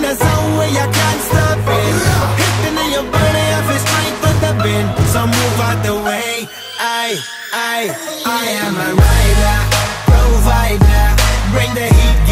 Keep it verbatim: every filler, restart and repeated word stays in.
the zone where you can't stop it. Hitting in your body, I feel strength with the bend. So move out the way. I, I, I am a rider, provider. Bring the heat.